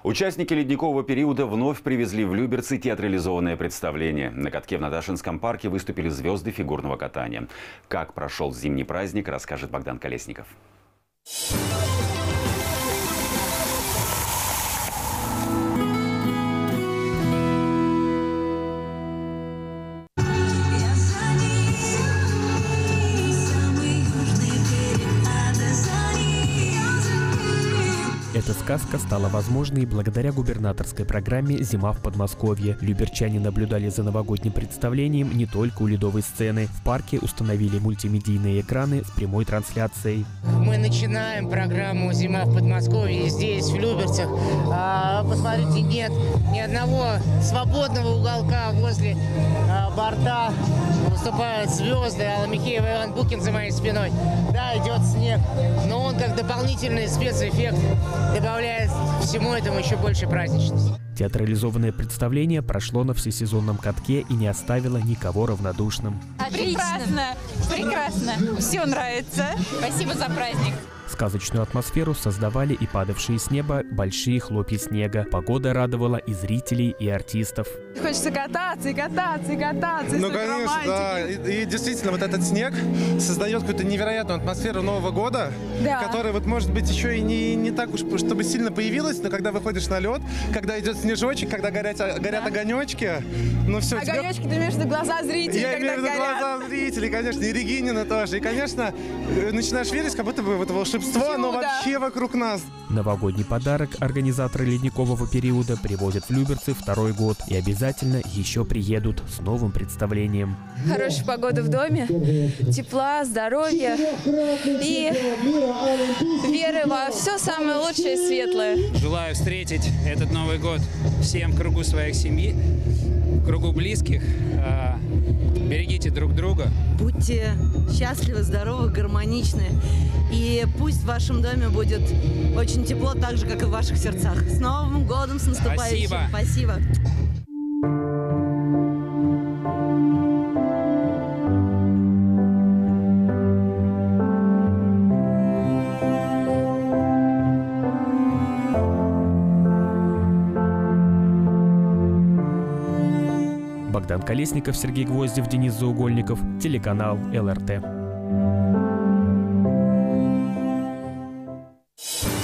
Участники ледникового периода вновь привезли в Люберцы театрализованное представление. На катке в Наташинском парке выступили звезды фигурного катания. Как прошел зимний праздник, расскажет Богдан Колесников. Эта сказка стала возможной благодаря губернаторской программе «Зима в Подмосковье». Люберчане наблюдали за новогодним представлением не только у ледовой сцены. В парке установили мультимедийные экраны с прямой трансляцией. Мы начинаем программу «Зима в Подмосковье» здесь, в Люберцах. Посмотрите, нет ни одного свободного уголка возле борта. Выступают звезды. Алла Михеева и Иван Букин за моей спиной. Да, идет снег, но он как дополнительный спецэффект добавляет всему этому еще больше праздничности. Театрализованное представление прошло на всесезонном катке и не оставило никого равнодушным. Прекрасно, прекрасно. Все нравится. Спасибо за праздник. Сказочную атмосферу создавали и падавшие с неба большие хлопья снега. Погода радовала и зрителей, и артистов. Хочется кататься и кататься и кататься. Ну, конечно, да. И действительно, вот этот снег создает какую-то невероятную атмосферу Нового года, да, которая, вот, может быть, еще и не так уж, чтобы сильно появилась, но когда выходишь на лед, когда идет снежочек, когда горят огонечки, ну все. Огонечки, ты имеешь в виду глаза зрителей, Я имею в виду глаза зрителей, конечно, и Регинина тоже. И, конечно, начинаешь верить, как будто бы в это волшебство, оно вообще вокруг нас. Новогодний подарок организаторы ледникового периода привозят в Люберцы второй год и обязательно еще приедут с новым представлением. Хорошая погода в доме, тепла, здоровья и веры во все самое лучшее и светлое. Желаю встретить этот Новый год всем в кругу своих семьи, в кругу близких. Берегите друг друга. Будьте счастливы, здоровы, гармоничны. И пусть в вашем доме будет очень тепло, так же, как и в ваших сердцах. С Новым годом, с наступающим. Спасибо. Спасибо. Богдан Колесников, Сергей Гвоздев, Денис Заугольников, телеканал ЛРТ.